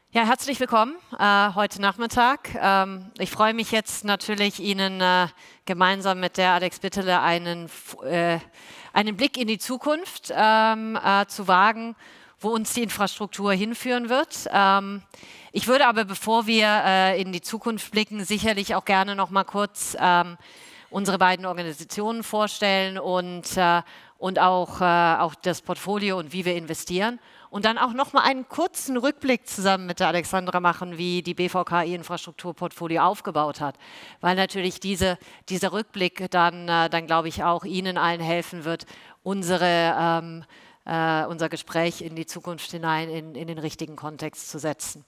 Ja, herzlich willkommen heute Nachmittag. Ich freue mich jetzt natürlich, Ihnen gemeinsam mit der Alex Bittele einen Blick in die Zukunft zu wagen, wo uns die Infrastruktur hinführen wird. Ich würde aber, bevor wir in die Zukunft blicken, sicherlich auch gerne noch mal kurz unsere beiden Organisationen vorstellen und auch das Portfolio und wie wir investieren. Und dann auch noch mal einen kurzen Rückblick zusammen mit der Alexandra machen, wie die BVK ihr Infrastrukturportfolio aufgebaut hat. Weil natürlich dieser Rückblick dann glaube ich, auch Ihnen allen helfen wird, unser Gespräch in die Zukunft hinein in den richtigen Kontext zu setzen.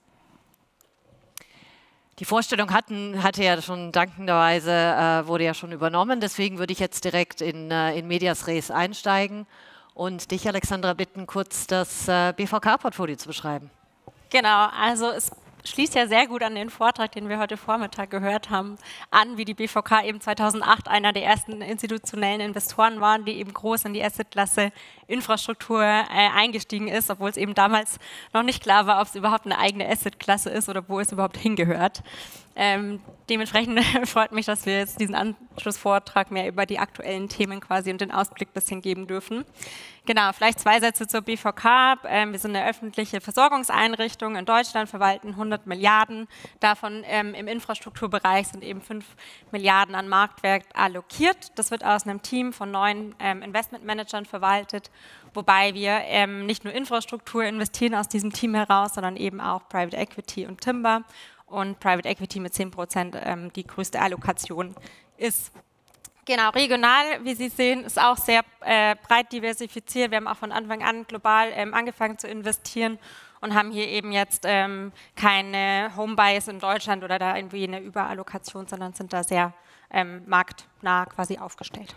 Die Vorstellung hatte ja schon dankenderweise, wurde ja schon übernommen. Deswegen würde ich jetzt direkt in medias res einsteigen und dich, Alexandra, bitten, kurz das BVK-Portfolio zu beschreiben. Genau, also es schließt ja sehr gut an den Vortrag, den wir heute Vormittag gehört haben, an, wie die BVK eben 2008 einer der ersten institutionellen Investoren waren, die eben groß in die Assetklasse Infrastruktur eingestiegen ist, obwohl es eben damals noch nicht klar war, ob es überhaupt eine eigene Assetklasse ist oder wo es überhaupt hingehört. Dementsprechend freut mich, dass wir jetzt diesen Anschlussvortrag mehr über die aktuellen Themen quasi und den Ausblick ein bisschen geben dürfen. Genau, vielleicht 2 Sätze zur BVK. Wir sind eine öffentliche Versorgungseinrichtung in Deutschland, verwalten 100 Milliarden. Davon im Infrastrukturbereich sind eben 5 Milliarden an Marktwert allokiert. Das wird aus einem Team von 9 Investmentmanagern verwaltet, wobei wir nicht nur Infrastruktur investieren aus diesem Team heraus, sondern eben auch Private Equity und Timber. Und Private Equity mit 10% die größte Allokation ist. Genau, regional, wie Sie sehen, ist auch sehr breit diversifiziert. Wir haben auch von Anfang an global angefangen zu investieren und haben hier eben jetzt keine Homebuys in Deutschland oder da irgendwie eine Überallokation, sondern sind da sehr marktnah quasi aufgestellt.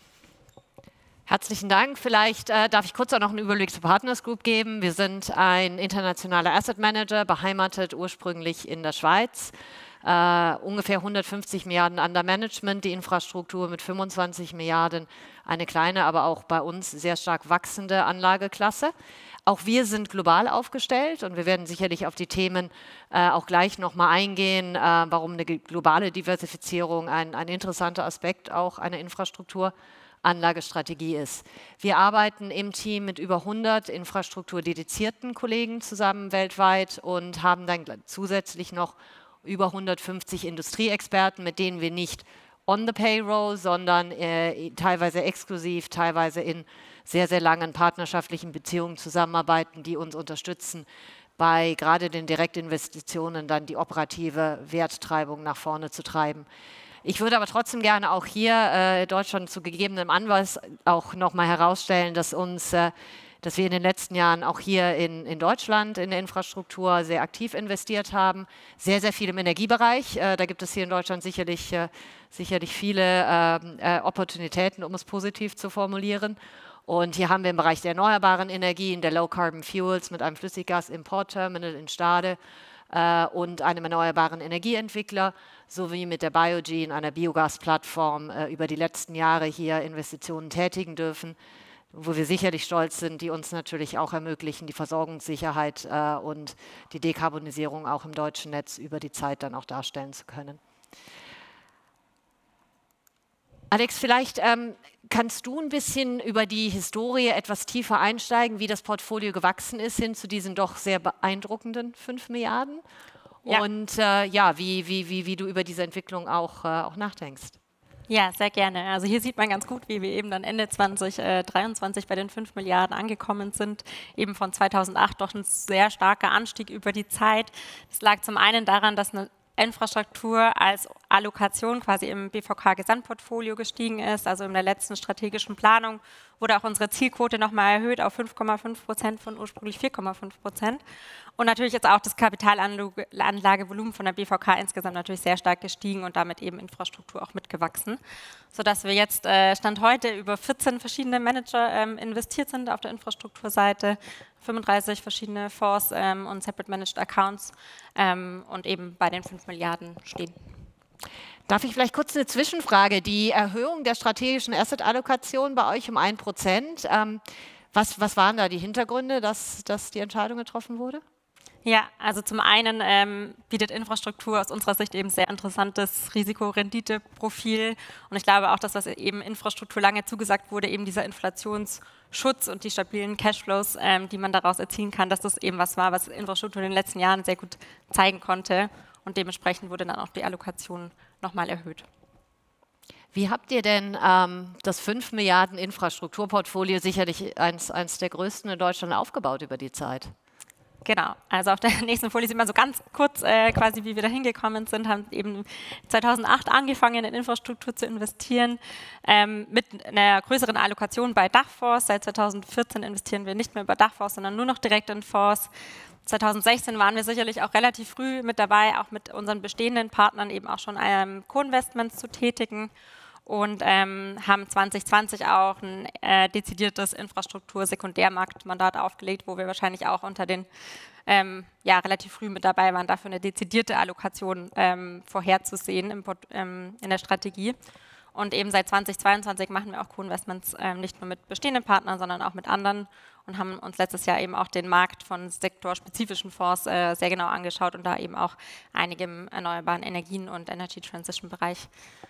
Herzlichen Dank. Vielleicht darf ich kurz auch noch einen Überblick zur Partners Group geben. Wir sind ein internationaler Asset Manager, beheimatet ursprünglich in der Schweiz. Ungefähr 150 Milliarden under Management, die Infrastruktur mit 25 Milliarden, eine kleine, aber auch bei uns sehr stark wachsende Anlageklasse. Auch wir sind global aufgestellt und wir werden sicherlich auf die Themen auch gleich nochmal eingehen, warum eine globale Diversifizierung ein interessanter Aspekt auch einer Infrastrukturanlagestrategie ist. Wir arbeiten im Team mit über 100 infrastrukturdedizierten Kollegen zusammen weltweit und haben dann zusätzlich noch über 150 Industrieexperten, mit denen wir nicht on the payroll, sondern teilweise exklusiv, teilweise in sehr, sehr langen partnerschaftlichen Beziehungen zusammenarbeiten, die uns unterstützen, bei gerade den Direktinvestitionen dann die operative Werttreibung nach vorne zu treiben. Ich würde aber trotzdem gerne auch hier Deutschland zu gegebenem Anlass auch nochmal herausstellen, dass wir in den letzten Jahren auch hier in Deutschland in der Infrastruktur sehr aktiv investiert haben. Sehr, sehr viel im Energiebereich. Da gibt es hier in Deutschland sicherlich viele Opportunitäten, um es positiv zu formulieren. Und hier haben wir im Bereich der erneuerbaren Energien, der Low Carbon Fuels mit einem Flüssiggas-Import-Terminal in Stade und einem erneuerbaren Energieentwickler sowie mit der Biogene, einer Biogasplattform, über die letzten Jahre hier Investitionen tätigen dürfen, wo wir sicherlich stolz sind, die uns natürlich auch ermöglichen, die Versorgungssicherheit und die Dekarbonisierung auch im deutschen Netz über die Zeit dann auch darstellen zu können. Alex, vielleicht kannst du ein bisschen über die Historie etwas tiefer einsteigen, wie das Portfolio gewachsen ist hin zu diesen doch sehr beeindruckenden 5 Milliarden ja. Und wie du über diese Entwicklung auch nachdenkst. Ja, sehr gerne. Also hier sieht man ganz gut, wie wir eben dann Ende 2023 bei den 5 Milliarden angekommen sind. Eben von 2008 doch ein sehr starker Anstieg über die Zeit. Das lag zum einen daran, dass eine Infrastruktur als Allokation quasi im BVK-Gesamtportfolio gestiegen ist. Also in der letzten strategischen Planung wurde auch unsere Zielquote nochmal erhöht auf 5,5% von ursprünglich 4,5%. Und natürlich ist auch das Kapitalanlagevolumen von der BVK insgesamt natürlich sehr stark gestiegen und damit eben Infrastruktur auch mitgewachsen, sodass wir jetzt Stand heute über 14 verschiedene Manager investiert sind auf der Infrastrukturseite, 35 verschiedene Fonds und Separate Managed Accounts und eben bei den 5 Milliarden stehen. Darf ich vielleicht kurz eine Zwischenfrage? Die Erhöhung der strategischen Asset-Allokation bei euch um 1%, was waren da die Hintergründe, dass die Entscheidung getroffen wurde? Ja, also zum einen bietet Infrastruktur aus unserer Sicht eben sehr interessantes Risiko-Rendite-Profil. Und ich glaube auch, dass was eben Infrastruktur lange zugesagt wurde, eben dieser Inflationsschutz und die stabilen Cashflows, die man daraus erzielen kann, dass das eben was war, was Infrastruktur in den letzten Jahren sehr gut zeigen konnte. Und dementsprechend wurde dann auch die Allokation nochmal erhöht. Wie habt ihr denn das 5 Milliarden Infrastrukturportfolio, sicherlich eins der größten in Deutschland, aufgebaut über die Zeit? Genau, also auf der nächsten Folie sieht man so ganz kurz quasi, wie wir da hingekommen sind, haben eben 2008 angefangen in Infrastruktur zu investieren, mit einer größeren Allokation bei Dachfonds. Seit 2014 investieren wir nicht mehr bei Dachfonds, sondern nur noch direkt in Fonds. 2016 waren wir sicherlich auch relativ früh mit dabei, auch mit unseren bestehenden Partnern eben auch schon Co-Investments zu tätigen. Und haben 2020 auch ein dezidiertes Infrastruktur-Sekundärmarktmandat aufgelegt, wo wir wahrscheinlich auch unter den relativ früh mit dabei waren, dafür eine dezidierte Allokation vorherzusehen in der Strategie. Und eben seit 2022 machen wir auch Co-Investments nicht nur mit bestehenden Partnern, sondern auch mit anderen und haben uns letztes Jahr eben auch den Markt von sektorspezifischen Fonds sehr genau angeschaut und da eben auch einige im erneuerbaren Energien- und Energy Transition-Bereich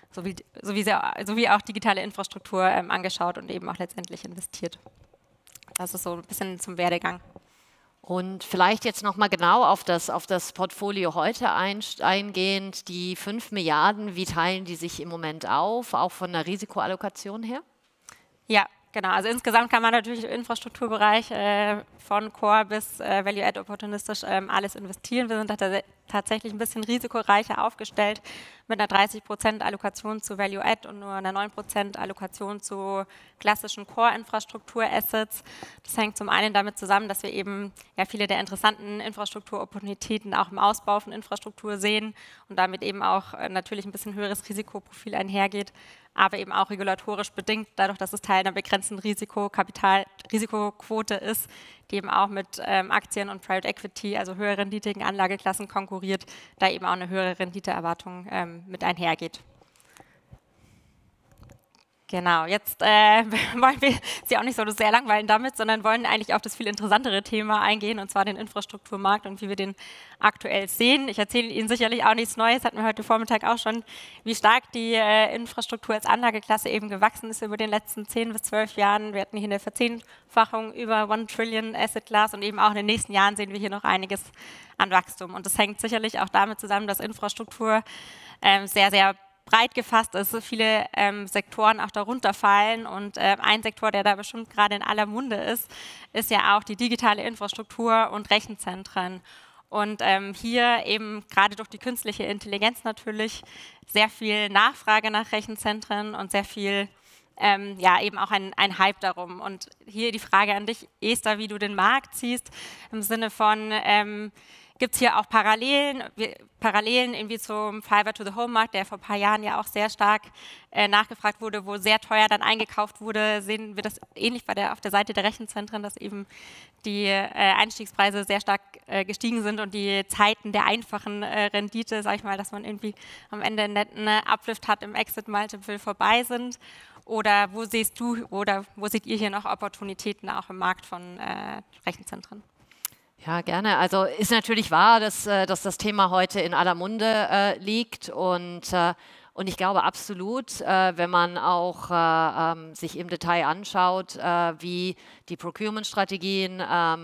sowie auch digitale Infrastruktur angeschaut und eben auch letztendlich investiert. Das ist so ein bisschen zum Werdegang. Und vielleicht jetzt nochmal genau auf das Portfolio heute eingehend. Die 5 Milliarden, wie teilen die sich im Moment auf, auch von der Risikoallokation her? Ja, genau. Also insgesamt kann man natürlich im Infrastrukturbereich von Core bis Value-Add opportunistisch alles investieren. Wir sind tatsächlich ein bisschen risikoreicher aufgestellt mit einer 30% Allokation zu Value-Add und nur einer 9% Allokation zu klassischen Core-Infrastruktur-Assets. Das hängt zum einen damit zusammen, dass wir eben viele der interessanten Infrastrukturopportunitäten auch im Ausbau von Infrastruktur sehen und damit eben auch natürlich ein bisschen höheres Risikoprofil einhergeht, aber eben auch regulatorisch bedingt, dadurch, dass es Teil einer begrenzten Risikoquote ist, die eben auch mit Aktien und Private Equity, also höher renditigen Anlageklassen konkurriert, da eben auch eine höhere Renditeerwartung mit einhergeht. Genau, jetzt wollen wir Sie auch nicht so sehr langweilen damit, sondern wollen eigentlich auf das viel interessantere Thema eingehen, und zwar den Infrastrukturmarkt und wie wir den aktuell sehen. Ich erzähle Ihnen sicherlich auch nichts Neues, hatten wir heute Vormittag auch schon, wie stark die Infrastruktur als Anlageklasse eben gewachsen ist über den letzten 10 bis 12 Jahren. Wir hatten hier eine Verzehnfachung über 1 Trillion Asset Class und eben auch in den nächsten Jahren sehen wir hier noch einiges an Wachstum. Und das hängt sicherlich auch damit zusammen, dass Infrastruktur sehr, sehr breit gefasst ist, viele Sektoren auch darunter fallen, und ein Sektor, der da bestimmt gerade in aller Munde ist ja auch die digitale Infrastruktur und Rechenzentren. Und hier eben gerade durch die künstliche Intelligenz natürlich sehr viel Nachfrage nach Rechenzentren und sehr viel eben auch ein Hype darum. Und hier die Frage an dich, Esther, wie du den Markt siehst, im Sinne von gibt es hier auch Parallelen irgendwie zum Fiber-to-the-Home-Markt, der vor ein paar Jahren ja auch sehr stark nachgefragt wurde, wo sehr teuer dann eingekauft wurde. Sehen wir das ähnlich auf der Seite der Rechenzentren, dass eben die Einstiegspreise sehr stark gestiegen sind und die Zeiten der einfachen Rendite, sag ich mal, dass man irgendwie am Ende einen netten Uplift hat im Exit-Multiple vorbei sind? Oder wo seht ihr hier noch Opportunitäten auch im Markt von Rechenzentren? Ja, gerne. Also ist natürlich wahr, dass das Thema heute in aller Munde liegt, und ich glaube absolut, wenn man auch sich im Detail anschaut, wie die Procurement-Strategien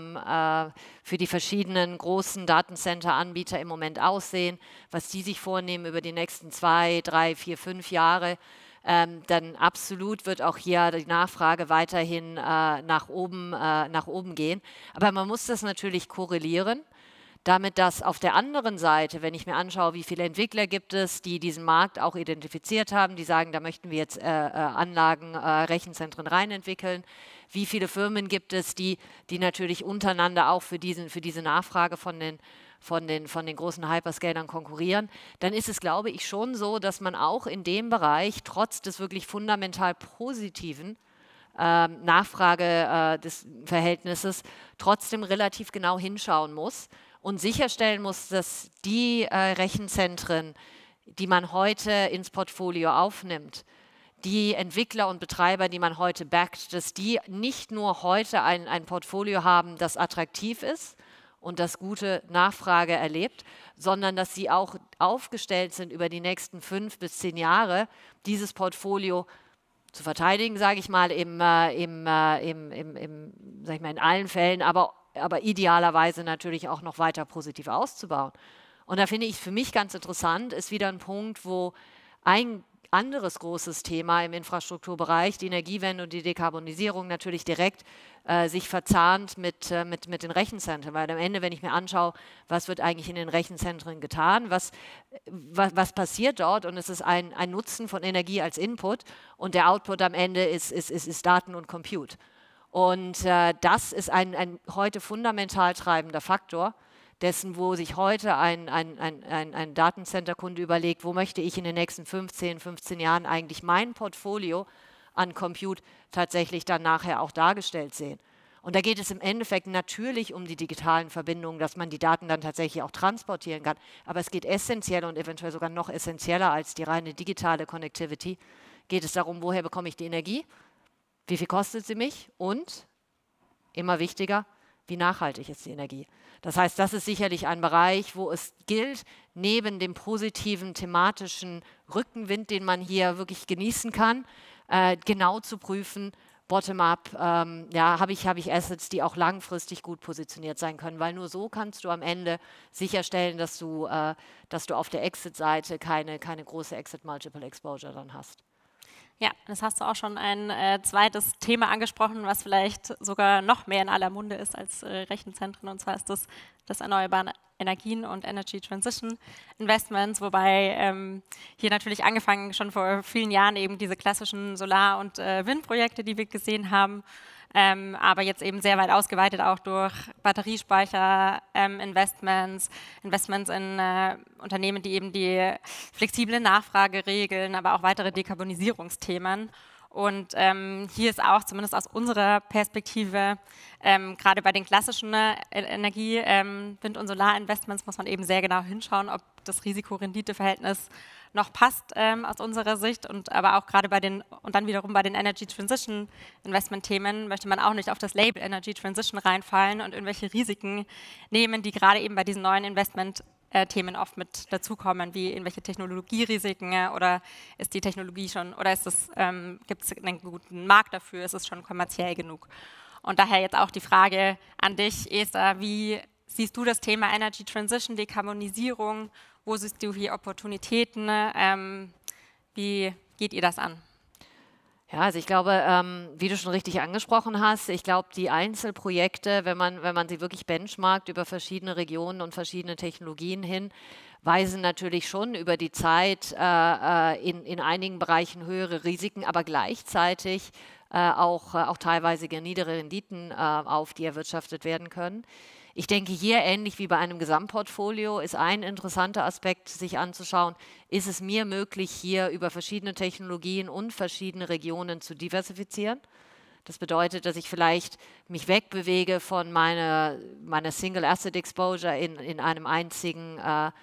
für die verschiedenen großen Datencenter-Anbieter im Moment aussehen, was die sich vornehmen über die nächsten 2, 3, 4, 5 Jahre, dann absolut wird auch hier die Nachfrage weiterhin nach oben gehen. Aber man muss das natürlich korrelieren, damit dass auf der anderen Seite, wenn ich mir anschaue, wie viele Entwickler gibt es, die diesen Markt auch identifiziert haben, die sagen, da möchten wir jetzt Anlagen, Rechenzentren reinentwickeln, wie viele Firmen gibt es, die natürlich untereinander auch für diese Nachfrage von den großen Hyperscalern konkurrieren, dann ist es, glaube ich, schon so, dass man auch in dem Bereich trotz des wirklich fundamental positiven Nachfrage des Verhältnisses trotzdem relativ genau hinschauen muss und sicherstellen muss, dass die Rechenzentren, die man heute ins Portfolio aufnimmt, die Entwickler und Betreiber, die man heute backt, dass die nicht nur heute ein Portfolio haben, das attraktiv ist und das gute Nachfrage erlebt, sondern dass sie auch aufgestellt sind, über die nächsten 5 bis 10 Jahre dieses Portfolio zu verteidigen, sage ich mal, sag ich mal, in allen Fällen, aber idealerweise natürlich auch noch weiter positiv auszubauen. Und da finde ich für mich ganz interessant, ist wieder ein Punkt, wo ein anderes großes Thema im Infrastrukturbereich, die Energiewende und die Dekarbonisierung, natürlich direkt sich verzahnt mit den Rechenzentren. Weil am Ende, wenn ich mir anschaue, was wird eigentlich in den Rechenzentren getan, was passiert dort, und es ist ein Nutzen von Energie als Input und der Output am Ende ist Daten und Compute. Und das ist ein heute fundamental treibender Faktor dessen, wo sich heute ein Datencenter-Kunde überlegt, wo möchte ich in den nächsten 15 Jahren eigentlich mein Portfolio an Compute tatsächlich dann nachher auch dargestellt sehen. Und da geht es im Endeffekt natürlich um die digitalen Verbindungen, dass man die Daten dann tatsächlich auch transportieren kann. Aber es geht essentiell und eventuell sogar noch essentieller als die reine digitale Connectivity, geht es darum, woher bekomme ich die Energie, wie viel kostet sie mich und, immer wichtiger, wie nachhaltig ist die Energie. Das heißt, das ist sicherlich ein Bereich, wo es gilt, neben dem positiven thematischen Rückenwind, den man hier wirklich genießen kann, genau zu prüfen, bottom-up, habe ich Assets, die auch langfristig gut positioniert sein können, weil nur so kannst du am Ende sicherstellen, dass du auf der Exit-Seite keine große Exit-Multiple-Exposure dann hast. Ja, das hast du auch schon ein zweites Thema angesprochen, was vielleicht sogar noch mehr in aller Munde ist als Rechenzentren, und zwar ist das erneuerbare Energien und Energy Transition Investments, wobei hier natürlich angefangen schon vor vielen Jahren eben diese klassischen Solar- und Windprojekte, die wir gesehen haben, aber jetzt eben sehr weit ausgeweitet auch durch Batteriespeicher, Investments in Unternehmen, die eben die flexible Nachfrage regeln, aber auch weitere Dekarbonisierungsthemen. Und hier ist auch, zumindest aus unserer Perspektive, gerade bei den klassischen Energie-, Wind- und Solarinvestments muss man eben sehr genau hinschauen, ob das Risiko-Rendite-Verhältnis noch passt aus unserer Sicht, und aber auch gerade und dann wiederum bei den Energy Transition Investment Themen möchte man auch nicht auf das Label Energy Transition reinfallen und irgendwelche Risiken nehmen, die gerade eben bei diesen neuen Investment Themen oft mit dazukommen, wie irgendwelche Technologierisiken, oder ist die Technologie schon, oder gibt es einen guten Markt dafür, ist es schon kommerziell genug? Und daher jetzt auch die Frage an dich, Esther, wie siehst du das Thema Energy Transition, Dekarbonisierung? Wo siehst du hier Opportunitäten? Wie geht ihr das an? Ja, also ich glaube, wie du schon richtig angesprochen hast, ich glaube, die Einzelprojekte, wenn man sie wirklich benchmarkt über verschiedene Regionen und verschiedene Technologien hin, weisen natürlich schon über die Zeit in einigen Bereichen höhere Risiken, aber gleichzeitig auch teilweise niedere Renditen auf, die erwirtschaftet werden können. Ich denke, hier ähnlich wie bei einem Gesamtportfolio ist ein interessanter Aspekt, sich anzuschauen, ist es mir möglich, hier über verschiedene Technologien und verschiedene Regionen zu diversifizieren. Das bedeutet, dass ich vielleicht mich wegbewege von meiner Single Asset Exposure in einem einzigen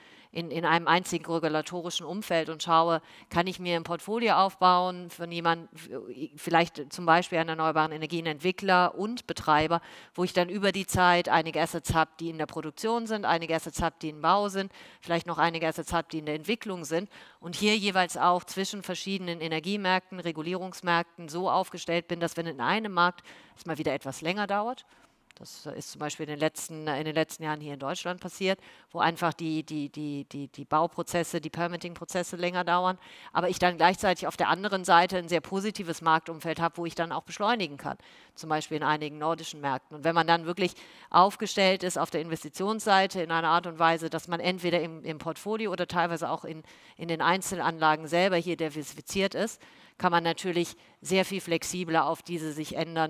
regulatorischen Umfeld und schaue, kann ich mir ein Portfolio aufbauen von jemandem, vielleicht zum Beispiel einen erneuerbaren Energienentwickler und Betreiber, wo ich dann über die Zeit einige Assets habe, die in der Produktion sind, einige Assets habe, die im Bau sind, vielleicht noch einige Assets habe, die in der Entwicklung sind, und hier jeweils auch zwischen verschiedenen Energiemärkten, Regulierungsmärkten so aufgestellt bin, dass wenn in einem Markt es mal wieder etwas länger dauert, das ist zum Beispiel in den letzten Jahren hier in Deutschland passiert, wo einfach die Bauprozesse, die Permitting-Prozesse länger dauern, aber ich dann gleichzeitig auf der anderen Seite ein sehr positives Marktumfeld habe, wo ich dann auch beschleunigen kann, zum Beispiel in einigen nordischen Märkten. Und wenn man dann wirklich aufgestellt ist auf der Investitionsseite in einer Art und Weise, dass man entweder im Portfolio oder teilweise auch in den Einzelanlagen selber hier diversifiziert ist, kann man natürlich sehr viel flexibler auf das sich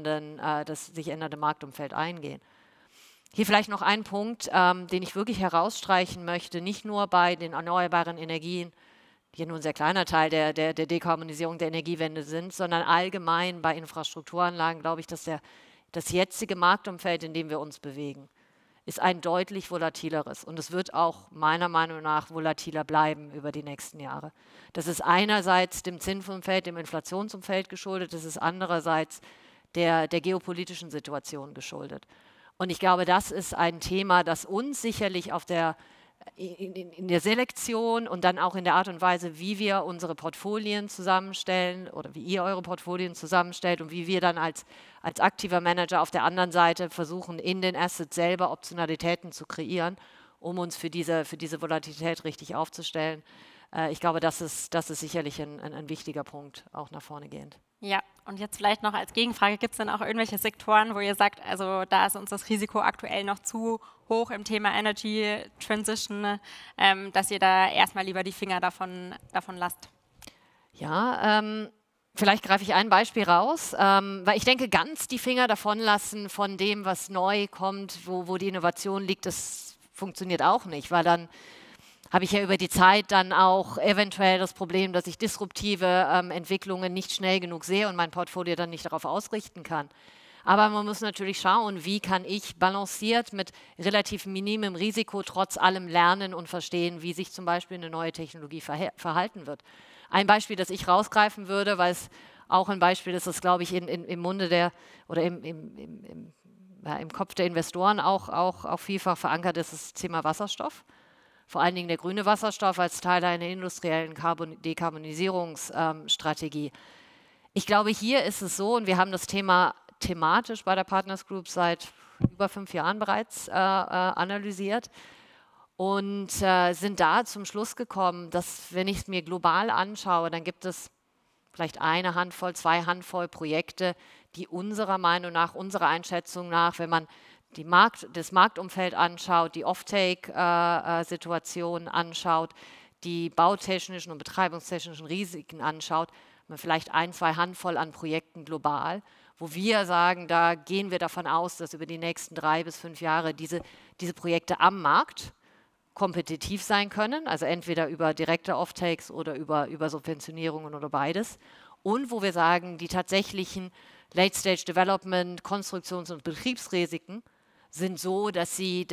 ändernde Marktumfeld eingehen. Hier vielleicht noch ein Punkt, den ich wirklich herausstreichen möchte, nicht nur bei den erneuerbaren Energien, die ja nur ein sehr kleiner Teil der Dekarbonisierung der Energiewende sind, sondern allgemein bei Infrastrukturanlagen, glaube ich, dass das jetzige Marktumfeld, in dem wir uns bewegen, ist ein deutlich volatileres, und es wird auch meiner Meinung nach volatiler bleiben über die nächsten Jahre. Das ist einerseits dem Zinsumfeld, dem Inflationsumfeld geschuldet, das ist andererseits der geopolitischen Situation geschuldet. Und ich glaube, das ist ein Thema, das uns sicherlich in der Selektion und dann auch in der Art und Weise, wie wir unsere Portfolien zusammenstellen oder wie ihr eure Portfolien zusammenstellt und wie wir dann als aktiver Manager auf der anderen Seite versuchen, in den Assets selber Optionalitäten zu kreieren, um uns für diese Volatilität richtig aufzustellen. Ich glaube, das ist sicherlich ein wichtiger Punkt, auch nach vorne gehend. Ja, und jetzt vielleicht noch als Gegenfrage, gibt es denn auch irgendwelche Sektoren, wo ihr sagt, also da ist uns das Risiko aktuell noch zu hoch im Thema Energy Transition, dass ihr da erstmal lieber die Finger davon lasst? Ja, vielleicht greife ich ein Beispiel raus, weil ich denke, ganz die Finger davon lassen von dem, was neu kommt, wo die Innovation liegt, das funktioniert auch nicht, weil dann habe ich ja über die Zeit dann auch eventuell das Problem, dass ich disruptive Entwicklungen nicht schnell genug sehe und mein Portfolio dann nicht darauf ausrichten kann. Aber man muss natürlich schauen, wie kann ich balanciert mit relativ minimem Risiko trotz allem lernen und verstehen, wie sich zum Beispiel eine neue Technologie verhalten wird. Ein Beispiel, das ich rausgreifen würde, weil es auch ein Beispiel ist, das glaube ich im Munde im Kopf der Investoren auch vielfach verankert ist, das Thema Wasserstoff. Vor allen Dingen der grüne Wasserstoff als Teil einer industriellen Dekarbonisierungsstrategie. Ich glaube, hier ist es so, und wir haben das Thema thematisch bei der Partners Group seit über 5 Jahren bereits analysiert und sind da zum Schluss gekommen, dass, wenn ich es mir global anschaue, dann gibt es vielleicht eine Handvoll, 2 Handvoll Projekte, die unserer Meinung nach, unserer Einschätzung nach, wenn man das Marktumfeld anschaut, die Offtake-Situation anschaut, die bautechnischen und betreibungstechnischen Risiken anschaut, man vielleicht 1, 2 Handvoll an Projekten global, wo wir sagen, da gehen wir davon aus, dass über die nächsten 3 bis 5 Jahre diese Projekte am Markt kompetitiv sein können, also entweder über direkte Offtakes oder über Subventionierungen oder beides. Und wo wir sagen, die tatsächlichen Late-Stage-Development, Konstruktions- und Betriebsrisiken sind so, dass sie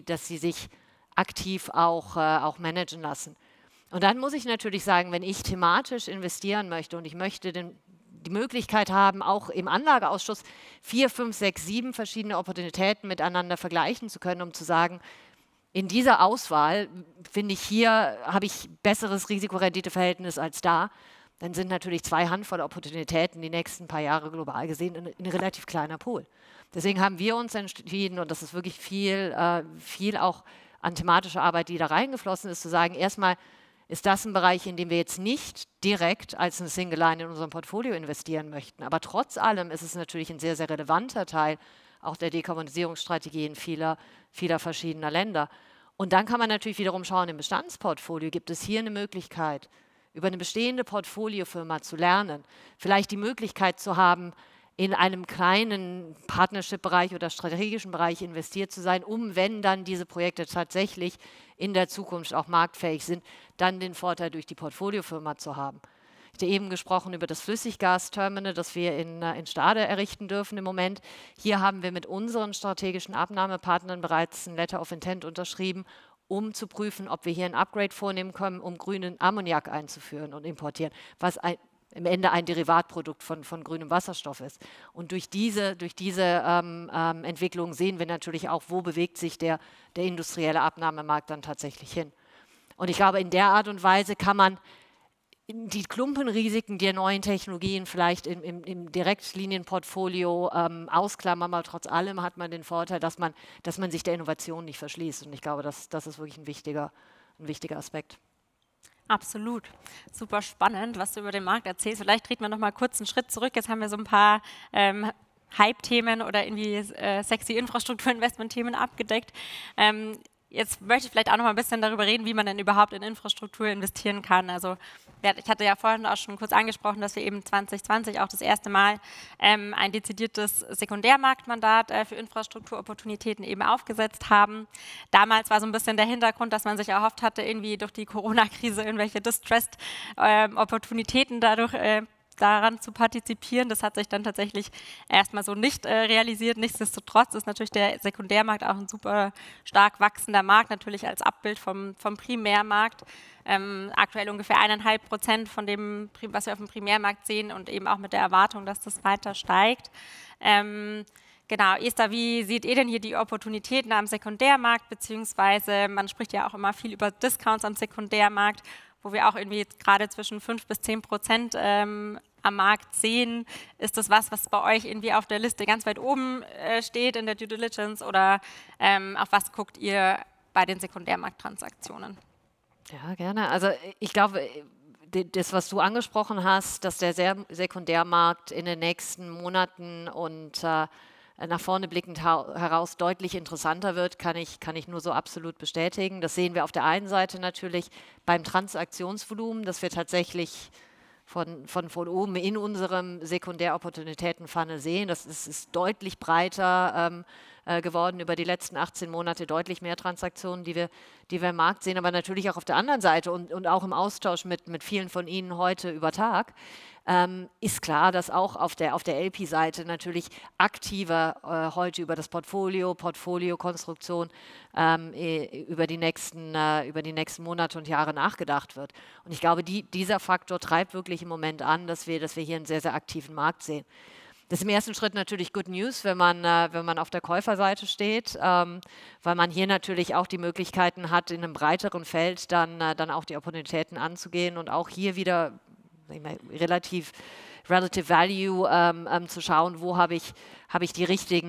sich aktiv auch managen lassen. Und dann muss ich natürlich sagen, wenn ich thematisch investieren möchte und ich möchte die Möglichkeit haben, auch im Anlageausschuss 4, 5, 6, 7 verschiedene Opportunitäten miteinander vergleichen zu können, um zu sagen, in dieser Auswahl finde ich hier, habe ich besseres Risiko-Rendite-Verhältnis als da, dann sind natürlich 2 Handvoll Opportunitäten die nächsten paar Jahre global gesehen ein relativ kleiner Pool. Deswegen haben wir uns entschieden, und das ist wirklich viel auch an thematischer Arbeit, die da reingeflossen ist, zu sagen, erstmal ist das ein Bereich, in dem wir jetzt nicht direkt als eine Single Line in unserem Portfolio investieren möchten. Aber trotz allem ist es natürlich ein sehr, sehr relevanter Teil auch der Dekarbonisierungsstrategien vieler verschiedener Länder. Und dann kann man natürlich wiederum schauen, im Bestandsportfolio gibt es hier eine Möglichkeit, über eine bestehende Portfoliofirma zu lernen, vielleicht die Möglichkeit zu haben, in einem kleinen Partnership-Bereich oder strategischen Bereich investiert zu sein, um, wenn dann diese Projekte tatsächlich in der Zukunft auch marktfähig sind, dann den Vorteil durch die Portfoliofirma zu haben. Ich hatte eben gesprochen über das Flüssiggasterminal, das wir in Stade errichten dürfen im Moment. Hier haben wir mit unseren strategischen Abnahmepartnern bereits ein Letter of Intent unterschrieben, um zu prüfen, ob wir hier ein Upgrade vornehmen können, um grünen Ammoniak einzuführen und importieren, was im Ende ein Derivatprodukt von grünem Wasserstoff ist. Und durch diese Entwicklung sehen wir natürlich auch, wo bewegt sich der industrielle Abnahmemarkt dann tatsächlich hin. Und ich glaube, in der Art und Weise kann man die Klumpenrisiken der neuen Technologien vielleicht im Direktlinienportfolio ausklammern, aber trotz allem hat man den Vorteil, dass man sich der Innovation nicht verschließt. Und ich glaube, das ist wirklich ein wichtiger Aspekt. Absolut. Super spannend, was du über den Markt erzählst. Vielleicht treten wir noch mal kurz einen Schritt zurück. Jetzt haben wir so ein paar Hype-Themen oder irgendwie sexy Infrastrukturinvestment-Themen abgedeckt. Jetzt möchte ich vielleicht auch noch mal ein bisschen darüber reden, wie man denn überhaupt in Infrastruktur investieren kann. Also ich hatte ja vorhin auch schon kurz angesprochen, dass wir eben 2020 auch das erste Mal ein dezidiertes Sekundärmarktmandat für Infrastrukturopportunitäten eben aufgesetzt haben. Damals war so ein bisschen der Hintergrund, dass man sich erhofft hatte, irgendwie durch die Corona-Krise irgendwelche Distressed Opportunitäten dadurch daran zu partizipieren. Das hat sich dann tatsächlich erstmal so nicht realisiert. Nichtsdestotrotz ist natürlich der Sekundärmarkt auch ein super stark wachsender Markt, natürlich als Abbild vom Primärmarkt. Aktuell ungefähr 1,5% von dem, was wir auf dem Primärmarkt sehen und eben auch mit der Erwartung, dass das weiter steigt. Genau, Esther, wie seht ihr denn hier die Opportunitäten am Sekundärmarkt, beziehungsweise man spricht ja auch immer viel über Discounts am Sekundärmarkt, wo wir auch irgendwie gerade zwischen 5% bis 10% am Markt sehen. Ist das was bei euch irgendwie auf der Liste ganz weit oben steht in der Due Diligence oder auf was guckt ihr bei den Sekundärmarkttransaktionen? Ja, gerne. Also ich glaube, das, was du angesprochen hast, dass der Sekundärmarkt in den nächsten Monaten und nach vorne blickend heraus deutlich interessanter wird, kann ich nur so absolut bestätigen. Das sehen wir auf der einen Seite natürlich beim Transaktionsvolumen, dass wir tatsächlich von oben in unserem Sekundäropportunitäten-Funnel sehen. Das ist deutlich breiter geworden über die letzten 18 Monate, deutlich mehr Transaktionen, die wir im Markt sehen, aber natürlich auch auf der anderen Seite und auch im Austausch mit vielen von Ihnen heute über Tag, ist klar, dass auch auf der LP-Seite natürlich aktiver heute über das Portfoliokonstruktion über die nächsten Monate und Jahre nachgedacht wird. Und ich glaube, dieser Faktor treibt wirklich im Moment an, dass wir hier einen sehr, sehr aktiven Markt sehen. Das ist im ersten Schritt natürlich Good News, wenn man auf der Käuferseite steht, weil man hier natürlich auch die Möglichkeiten hat, in einem breiteren Feld dann auch die Opportunitäten anzugehen und auch hier wieder Relative Value zu schauen, wo habe ich den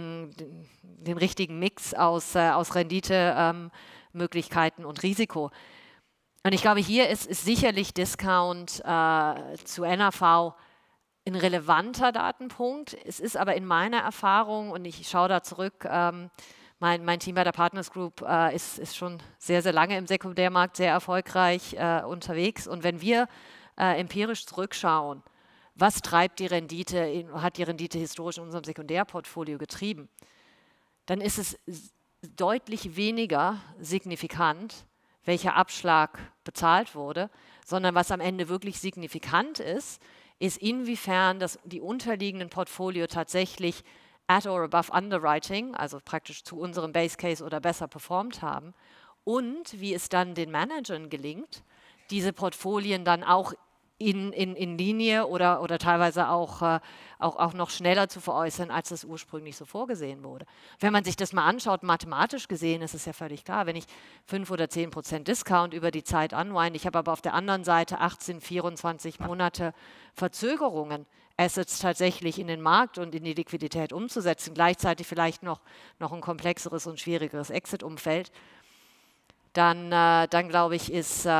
richtigen Mix aus Rendite, Möglichkeiten und Risiko. Und ich glaube, hier ist sicherlich Discount zu NAV ein relevanter Datenpunkt. Es ist aber in meiner Erfahrung, und ich schaue da zurück, mein Team bei der Partners Group ist schon sehr, sehr lange im Sekundärmarkt sehr erfolgreich unterwegs. Und wenn wir empirisch zurückschauen, was treibt die Rendite, hat die Rendite historisch in unserem Sekundärportfolio getrieben, dann ist es deutlich weniger signifikant, welcher Abschlag bezahlt wurde, sondern was am Ende wirklich signifikant ist inwiefern die unterliegenden Portfolio tatsächlich at or above underwriting, also praktisch zu unserem Base Case oder besser performt haben und wie es dann den Managern gelingt, diese Portfolien dann auch in Linie oder teilweise auch noch schneller zu veräußern, als das ursprünglich so vorgesehen wurde. Wenn man sich das mal anschaut, mathematisch gesehen, ist es ja völlig klar, wenn ich 5 oder 10% Discount über die Zeit unwind, ich habe aber auf der anderen Seite 18, 24 Monate Verzögerungen, Assets tatsächlich in den Markt und in die Liquidität umzusetzen, gleichzeitig vielleicht noch ein komplexeres und schwierigeres Exit-Umfeld, dann glaube ich,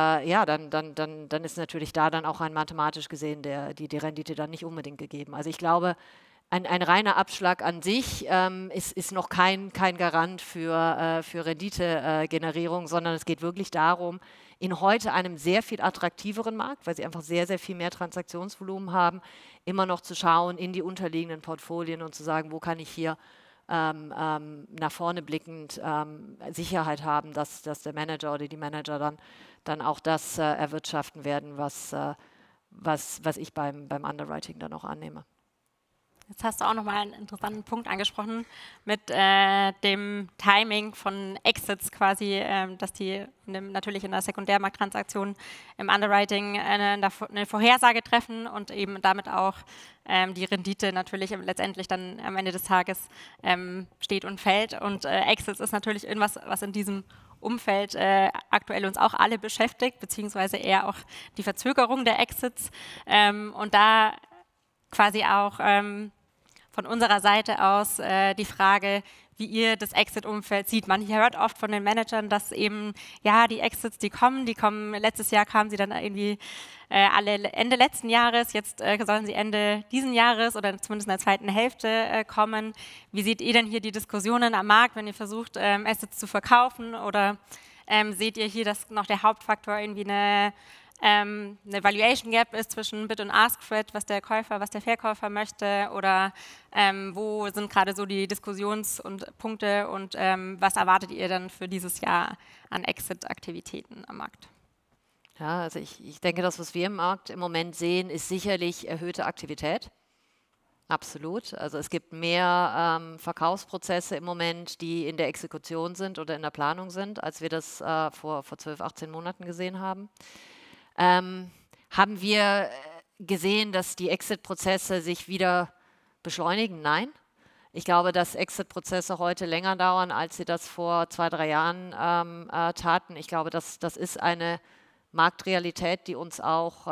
dann ist natürlich da dann auch rein mathematisch gesehen die Rendite dann nicht unbedingt gegeben. Also ich glaube, ein reiner Abschlag an sich ist noch kein Garant für Renditegenerierung, sondern es geht wirklich darum, in heute einem sehr viel attraktiveren Markt, weil sie einfach sehr, sehr viel mehr Transaktionsvolumen haben, immer noch zu schauen in die unterliegenden Portfolien und zu sagen, wo kann ich hier nach vorne blickend Sicherheit haben, dass der Manager oder die Manager dann auch das erwirtschaften werden, was ich beim Underwriting dann auch annehme. Jetzt hast du auch nochmal einen interessanten Punkt angesprochen mit dem Timing von Exits quasi, dass die natürlich in der Sekundärmarkttransaktion im Underwriting eine Vorhersage treffen und eben damit auch die Rendite natürlich letztendlich dann am Ende des Tages steht und fällt. Und Exits ist natürlich irgendwas, was in diesem Umfeld aktuell uns auch alle beschäftigt, beziehungsweise eher auch die Verzögerung der Exits. Und da quasi auch von unserer Seite aus die Frage, wie ihr das Exit-Umfeld sieht. Man hört oft von den Managern, dass eben, ja, die Exits, die kommen, letztes Jahr kamen sie dann irgendwie alle Ende letzten Jahres, jetzt sollen sie Ende diesen Jahres oder zumindest in der zweiten Hälfte kommen. Wie seht ihr denn hier die Diskussionen am Markt, wenn ihr versucht, Assets zu verkaufen, oder seht ihr hier, dass noch der Hauptfaktor irgendwie eine Valuation Gap ist zwischen Bid und Ask Spread, was der Verkäufer möchte, oder wo sind gerade so die Diskussionspunkte und was erwartet ihr dann für dieses Jahr an Exit-Aktivitäten am Markt? Ja, also ich denke, das, was wir im Markt im Moment sehen, ist sicherlich erhöhte Aktivität. Absolut. Also es gibt mehr Verkaufsprozesse im Moment, die in der Exekution sind oder in der Planung sind, als wir das vor 12, 18 Monaten gesehen haben. Haben wir gesehen, dass die Exit-Prozesse sich wieder beschleunigen? Nein. Ich glaube, dass Exit-Prozesse heute länger dauern, als sie das vor 2, 3 Jahren taten. Ich glaube, das ist eine Marktrealität, die uns auch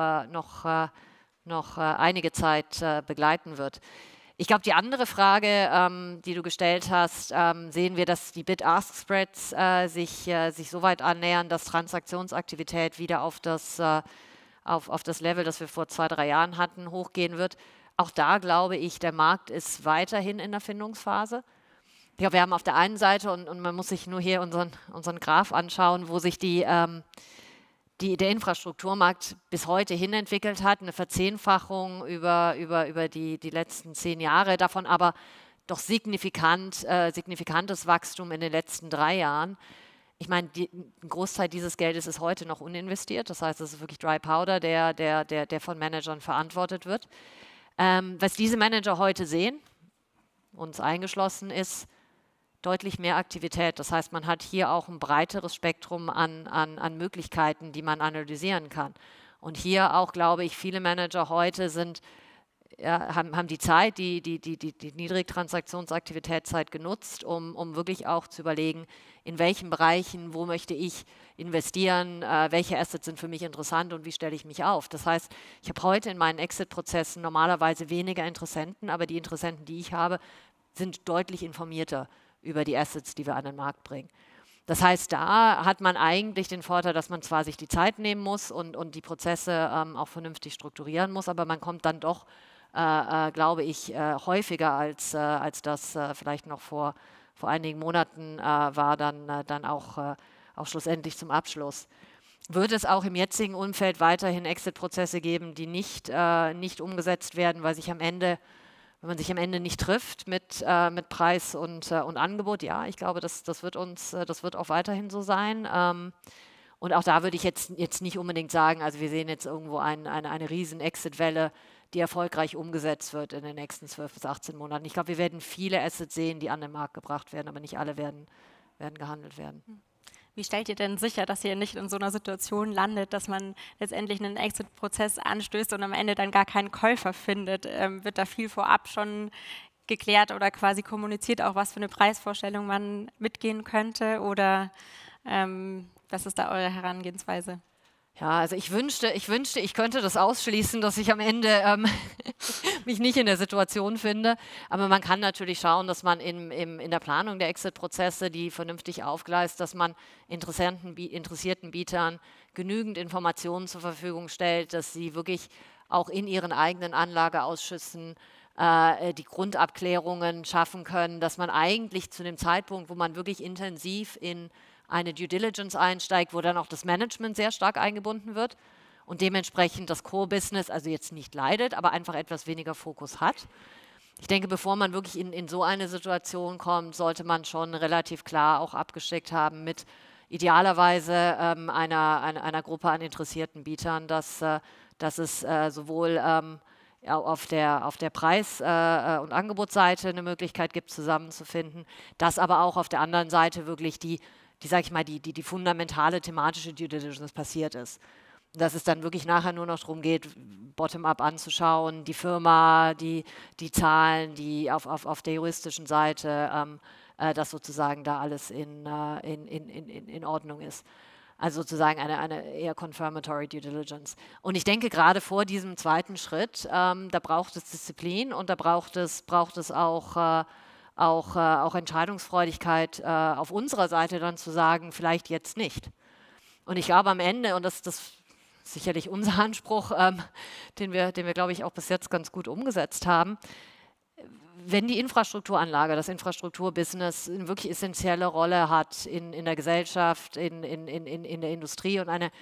noch einige Zeit begleiten wird. Ich glaube, die andere Frage, die du gestellt hast, sehen wir, dass die Bid-Ask-Spreads sich so weit annähern, dass Transaktionsaktivität wieder auf das Level, das wir vor 2, 3 Jahren hatten, hochgehen wird. Auch da glaube ich, der Markt ist weiterhin in der Findungsphase. Ich glaube, wir haben auf der einen Seite, und man muss sich nur hier unseren Graph anschauen, wo sich der Infrastrukturmarkt bis heute hin entwickelt hat, eine Verzehnfachung über die letzten 10 Jahre, davon aber doch signifikantes Wachstum in den letzten 3 Jahren. Ich meine, ein Großteil dieses Geldes ist heute noch uninvestiert, das heißt, es ist wirklich Dry Powder, der von Managern verantwortet wird. Was diese Manager heute sehen, uns eingeschlossen, ist deutlich mehr Aktivität. Das heißt, man hat hier auch ein breiteres Spektrum an Möglichkeiten, die man analysieren kann. Und hier auch, glaube ich, viele Manager heute haben die Zeit, die Niedrigtransaktionsaktivitätszeit genutzt, um wirklich auch zu überlegen, in welchen Bereichen, wo möchte ich investieren, welche Assets sind für mich interessant und wie stelle ich mich auf. Das heißt, ich habe heute in meinen Exit-Prozessen normalerweise weniger Interessenten, aber die Interessenten, die ich habe, sind deutlich informierter über die Assets, die wir an den Markt bringen. Das heißt, da hat man eigentlich den Vorteil, dass man zwar sich die Zeit nehmen muss und die Prozesse auch vernünftig strukturieren muss, aber man kommt dann doch, glaube ich, häufiger als das vielleicht noch vor einigen Monaten war, dann auch schlussendlich zum Abschluss. Wird es auch im jetzigen Umfeld weiterhin Exit-Prozesse geben, die nicht umgesetzt werden, weil wenn man sich am Ende nicht trifft mit Preis und Angebot? Ja, ich glaube, das wird auch weiterhin so sein. Und auch da würde ich jetzt nicht unbedingt sagen, also wir sehen jetzt irgendwo eine riesen Exit-Welle, die erfolgreich umgesetzt wird in den nächsten 12 bis 18 Monaten. Ich glaube, wir werden viele Assets sehen, die an den Markt gebracht werden, aber nicht alle werden gehandelt werden. Wie stellt ihr denn sicher, dass ihr nicht in so einer Situation landet, dass man letztendlich einen Exit-Prozess anstößt und am Ende dann gar keinen Käufer findet? Wird da viel vorab schon geklärt oder quasi kommuniziert, auch was für eine Preisvorstellung man mitgehen könnte? Oder was ist da eure Herangehensweise? Ja, also ich wünschte, ich könnte das ausschließen, dass ich am Ende mich nicht in der Situation finde. Aber man kann natürlich schauen, dass man in der Planung der Exit-Prozesse die vernünftig aufgleist, dass man interessierten Bietern genügend Informationen zur Verfügung stellt, dass sie wirklich auch in ihren eigenen Anlageausschüssen die Grundabklärungen schaffen können, dass man eigentlich zu dem Zeitpunkt, wo man wirklich intensiv in eine Due Diligence einsteigt, wo dann auch das Management sehr stark eingebunden wird und dementsprechend das Core-Business also jetzt nicht leidet, aber einfach etwas weniger Fokus hat. Ich denke, bevor man wirklich in so eine Situation kommt, sollte man schon relativ klar auch abgesteckt haben mit idealerweise einer Gruppe an interessierten Bietern, dass es sowohl auf der Preis- und Angebotsseite eine Möglichkeit gibt, zusammenzufinden, dass aber auch auf der anderen Seite wirklich die fundamentale thematische Due Diligence passiert ist. Dass es dann wirklich nachher nur noch darum geht, bottom-up anzuschauen, die Firma, die Zahlen, die auf der juristischen Seite, dass sozusagen da alles in Ordnung ist. Also sozusagen eine eher confirmatory Due Diligence. Und ich denke, gerade vor diesem zweiten Schritt, da braucht es Disziplin und da braucht es auch Entscheidungsfreudigkeit auf unserer Seite dann zu sagen, vielleicht jetzt nicht. Und ich glaube am Ende, und das ist sicherlich unser Anspruch, den wir, glaube ich, auch bis jetzt ganz gut umgesetzt haben, wenn die Infrastrukturanlage, das Infrastrukturbusiness eine wirklich essentielle Rolle hat in der Gesellschaft, in der Industrie und eine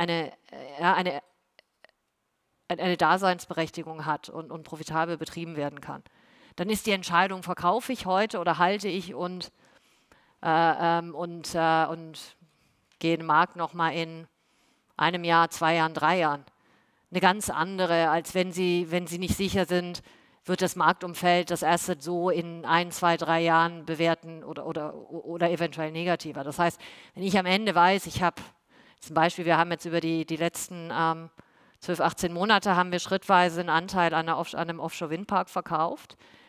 Daseinsberechtigung hat und profitabel betrieben werden kann, dann ist die Entscheidung, verkaufe ich heute oder halte ich und gehe in den Markt nochmal in einem Jahr, 2 Jahren, 3 Jahren. Eine ganz andere, als wenn Sie nicht sicher sind, wird das Marktumfeld das Asset so in 1, 2, 3 Jahren bewerten oder eventuell negativer. Das heißt, wenn ich am Ende weiß, ich habe zum Beispiel, wir haben jetzt über die letzten 12, 18 Monate haben wir schrittweise einen Anteil an einem Offshore-Windpark verkauft.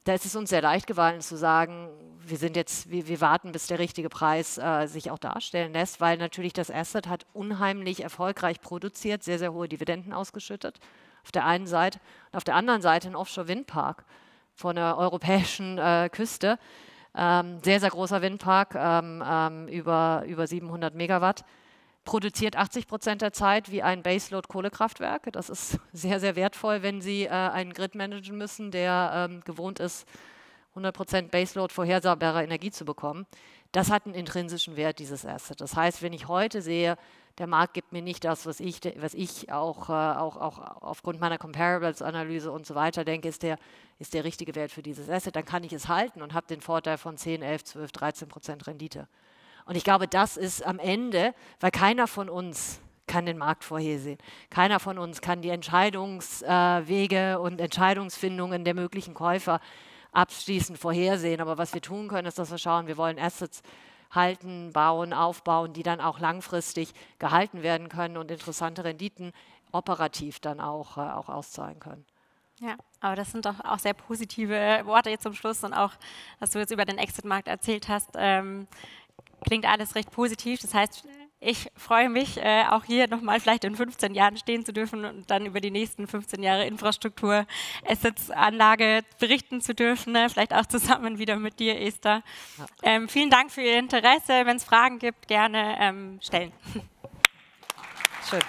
Da ist es uns sehr leicht gefallen zu sagen, wir warten, bis der richtige Preis sich auch darstellen lässt, weil natürlich das Asset hat unheimlich erfolgreich produziert, sehr, sehr hohe Dividenden ausgeschüttet, auf der einen Seite. Und auf der anderen Seite ein Offshore-Windpark von der europäischen Küste, sehr, sehr großer Windpark, über 700 Megawatt, produziert 80% der Zeit wie ein Baseload-Kohlekraftwerk. Das ist sehr, sehr wertvoll, wenn Sie einen Grid managen müssen, der gewohnt ist, 100% Baseload vorhersehbare Energie zu bekommen. Das hat einen intrinsischen Wert, dieses Asset. Das heißt, wenn ich heute sehe, der Markt gibt mir nicht das, was ich auch aufgrund meiner Comparables-Analyse und so weiter denke, ist der richtige Wert für dieses Asset, dann kann ich es halten und habe den Vorteil von 10, 11, 12, 13% Rendite. Und ich glaube, das ist am Ende, weil keiner von uns kann den Markt vorhersehen. Keiner von uns kann die Entscheidungswege und Entscheidungsfindungen der möglichen Käufer abschließend vorhersehen. Aber was wir tun können, ist, dass wir schauen, wir wollen Assets halten, bauen, aufbauen, die dann auch langfristig gehalten werden können und interessante Renditen operativ dann auch auszahlen können. Ja, aber das sind doch auch sehr positive Worte jetzt zum Schluss und auch, was du jetzt über den Exit-Markt erzählt hast, klingt alles recht positiv. Das heißt, ich freue mich, auch hier nochmal vielleicht in 15 Jahren stehen zu dürfen und dann über die nächsten 15 Jahre Infrastruktur, Assets-Anlage berichten zu dürfen, ne? Vielleicht auch zusammen wieder mit dir, Esther. Ja. Vielen Dank für Ihr Interesse. Wenn es Fragen gibt, gerne stellen. Schön.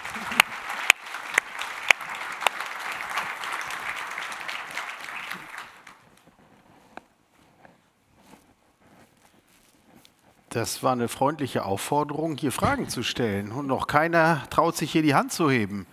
Das war eine freundliche Aufforderung, hier Fragen zu stellen. Und noch keiner traut sich, hier die Hand zu heben.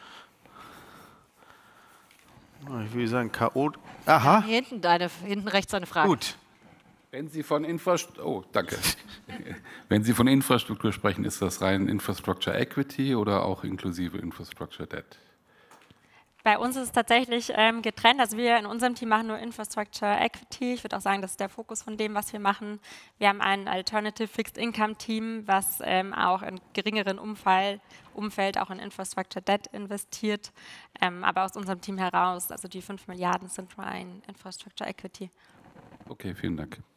Ich will sagen, K.O. Aha. Ja, hinten rechts eine Frage. Gut. Wenn Sie von danke. Wenn Sie von Infrastruktur sprechen, ist das rein Infrastructure Equity oder auch inklusive Infrastructure Debt? Bei uns ist es tatsächlich getrennt. Also wir in unserem Team machen nur Infrastructure Equity. Ich würde auch sagen, das ist der Fokus von dem, was wir machen. Wir haben ein Alternative Fixed Income Team, was auch in geringeren Umfeld auch in Infrastructure Debt investiert. Aber aus unserem Team heraus, also die 5 Milliarden sind rein Infrastructure Equity. Okay, vielen Dank.